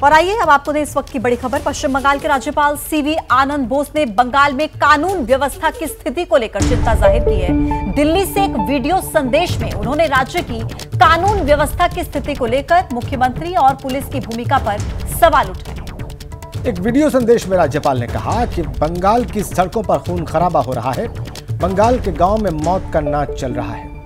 और आइए अब आपको दें इस वक्त की बड़ी खबर। पश्चिम बंगाल के राज्यपाल सीवी आनंद बोस ने बंगाल में कानून व्यवस्था की स्थिति को लेकर चिंता जाहिर की है। दिल्ली से एक वीडियो संदेश में उन्होंने राज्य की कानून व्यवस्था की स्थिति को लेकर मुख्यमंत्री और पुलिस की भूमिका पर सवाल उठाए। एक वीडियो संदेश में राज्यपाल ने कहा कि बंगाल की सड़कों पर खून खराबा हो रहा है, बंगाल के गांव में मौत का नाच चल रहा है।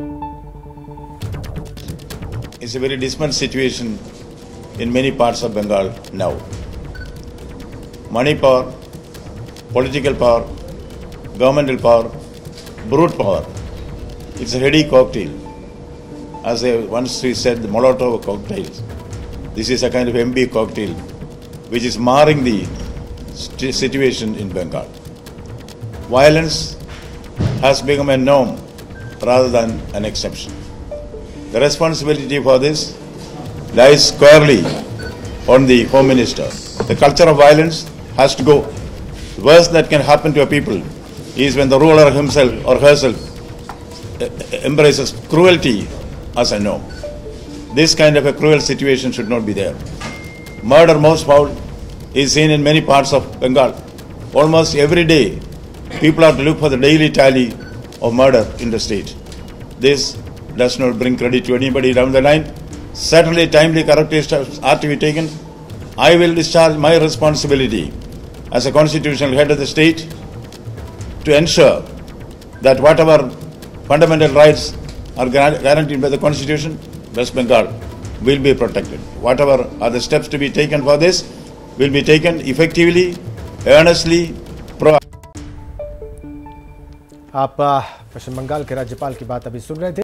It's a very dismal situation in many parts of Bengal now. Money power, political power, governmental power, brute power. It's a heady cocktail. As once we said, the Molotov cocktails. This is a kind of MB cocktail, which is marring the situation in Bengal. Violence has become a norm rather than an exception. The responsibility for this lies squarely on the Home Minister. The culture of violence has to go. The worst that can happen to a people is when the ruler himself or herself embraces cruelty as a norm. This kind of a cruel situation should not be there. Murder most foul is seen in many parts of Bengal. Almost every day, people have to look for the daily tally of murder in the state. This does not bring credit to anybody down the line. Certainly timely corrective steps are to be taken. I will discharge my responsibility as a constitutional head of the state to ensure that whatever fundamental rights are guaranteed by the constitution, West Bengal will be protected. Whatever are the steps to be taken for this will be taken effectively, earnestly, आप पश्चिम बंगाल के राज्यपाल की बात अभी सुन रहे थे।